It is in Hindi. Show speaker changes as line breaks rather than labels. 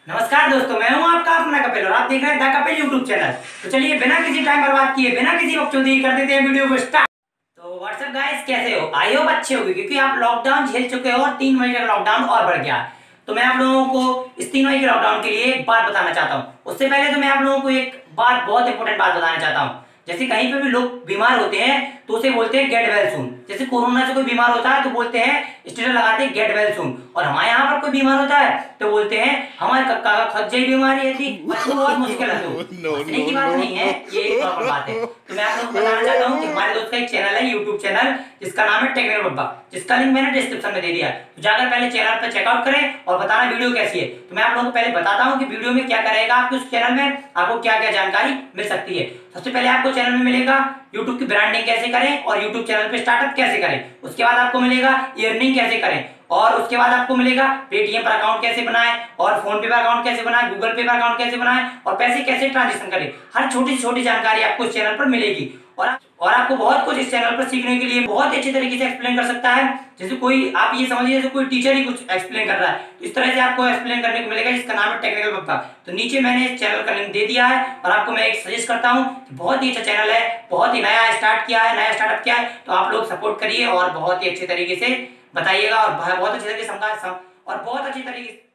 नमस्कार दोस्तों, मैं हूं आपका अपना कपिल और आप देख रहे हैं द कपिल यूट्यूब चैनल। तो चलिए बिना किसी टाइम बर्बाद किए, बिना किसी बकचोदी कर देते हैं वीडियो को स्टार्ट। तो व्हाट्सअप गाइस, कैसे हो? आई होप अच्छे होंगे क्योंकि आप लॉकडाउन झेल चुके हो और 3 महीने का लॉकडाउन और बढ़ गया। तो मैं आप लोगों को इस 3 महीने के लॉकडाउन के लिए एक बात बताना चाहता हूँ। उससे पहले तो मैं आप लोगों को एक बात, बहुत इंपॉर्टेंट बात बताना चाहता हूँ। जैसे कहीं पे भी लोग बीमार होते हैं तो उसे बोलते हैं गेट वेल सून। जैसे कोरोना से कोई बीमार होता है तो बोलते हैं, स्टेटस लगाते हैं गेट वेल सून। और हमारे यहाँ पर कोई बीमार होता है तो बोलते हैं हमारे कक्का का खज्जई बीमारी है थी, तो बहुत मुश्किल है। तो हंसने की बात नहीं है, ये एक नॉर्मल बात है। तो मैं आप लोगों को बताना चाहता हूँ कि हमारे दोस्त का एक चैनल है, यूट्यूब चैनल, जिसका नाम है टेक्निकल बब्बा, जिसका लिंक मैंने डिस्क्रिप्शन में दे दिया है। तो जाकर पहले चैनल पर चेकआउट करें और बताना वीडियो कैसी है। तो मैं आप लोगों को पहले बताता हूँ कि वीडियो में क्या करेगा, आपको उस चैनल में आपको क्या क्या जानकारी मिल सकती है। सबसे पहले आपको चैनल में मिलेगा यूट्यूब की ब्रांडिंग कैसे करें और यूट्यूब चैनल पे स्टार्टअप कैसे करें। उसके बाद आपको मिलेगा अर्निंग कैसे करें, और उसके बाद आपको मिलेगा पेटीएम पर अकाउंट कैसे बनाएं, और फोन पे पर अकाउंट कैसे बनाएं, गूगल पे पर अकाउंट कैसे बनाएं, और पैसे कैसे ट्रांजेक्शन करें। हर छोटी छोटी जानकारी आपको इस चैनल पर मिलेगी। और आपको बहुत कुछ इस चैनल पर सीखने के लिए बहुत ही अच्छे तरीके से एक्सप्लेन कर सकता है। जैसे कोई, आप ये समझिए जैसे कोई टीचर ही कुछ एक्सप्लेन कर रहा है, इस तरह से आपको एक्सप्लेन करने को मिलेगा, जिसका नाम है टेक्निकल बब्बा। तो नीचे मैंने इस चैनल का लिंक दे दिया है और आपको मैं एक सजेस्ट करता हूँ कि बहुत ही अच्छा चैनल है, बहुत ही नया स्टार्ट किया है, नया स्टार्टअप किया है। तो आप लोग सपोर्ट करिए और बहुत ही अच्छे तरीके से बताइएगा और बहुत अच्छे तरीके से और बहुत अच्छी तरीके से